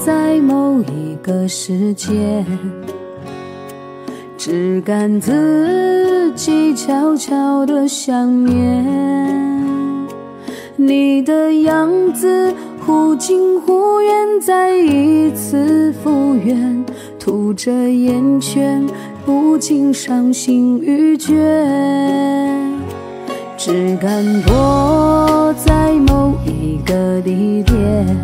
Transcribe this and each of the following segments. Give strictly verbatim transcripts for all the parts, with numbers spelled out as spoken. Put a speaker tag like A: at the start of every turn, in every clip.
A: 在某一个时间，只感自己悄悄地想念你的样子，忽近忽远，再一次复原，涂着眼圈，不禁伤心欲绝，只敢躲在某一个地点，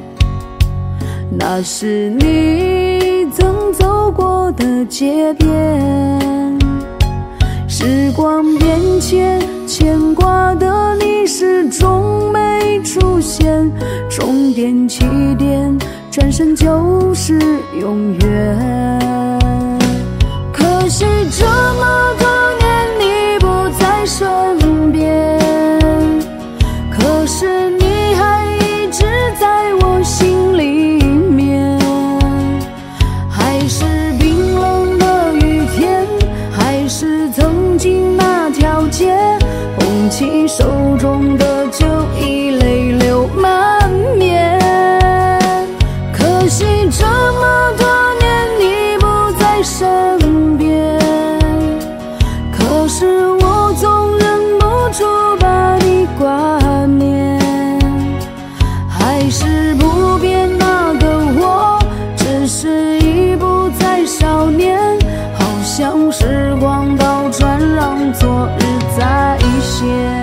A: 那是你曾走过的街边。时光变迁，牵挂的你始终没出现，终点起点，转身就是永远。可惜这么多年你不在身边，可是你还一直在我心里面。还是冰冷的雨天，还是曾经那条街，捧起手中的酒，已泪流满面。可惜这么多年你不在身边，可是我总忍不住把你挂念。还是不变那个我，只是已不再少年，好像时光倒转，让昨日再现。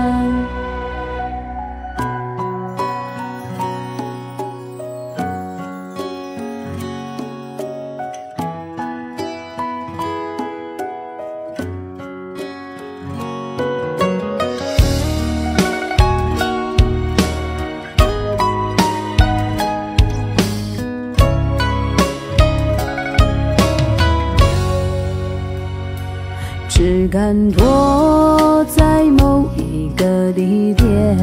A: 只敢躲在某一个地点，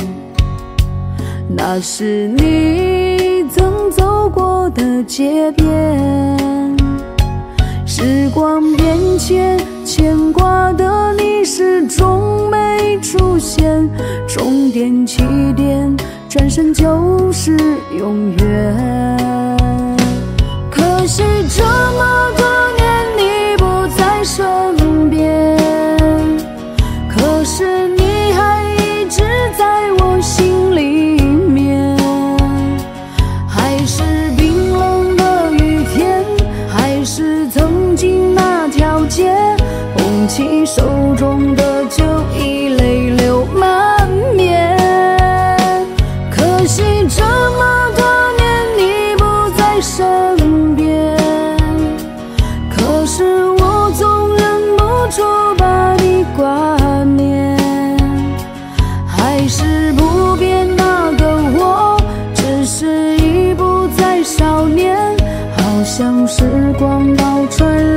A: 那是你曾走过的街边。时光变迁，牵挂的你始终没出现，终点起点，转身就是永远。可惜这么多年你不在身边，可是你还一直在我心里面。还是冰冷的雨天，还是曾经那条街，捧起手中的酒，已泪流满面。可惜这么多年你不在身边，可是我总忍不住把你挂念。还是不变那个我，只是已不再少年，好像时光倒转。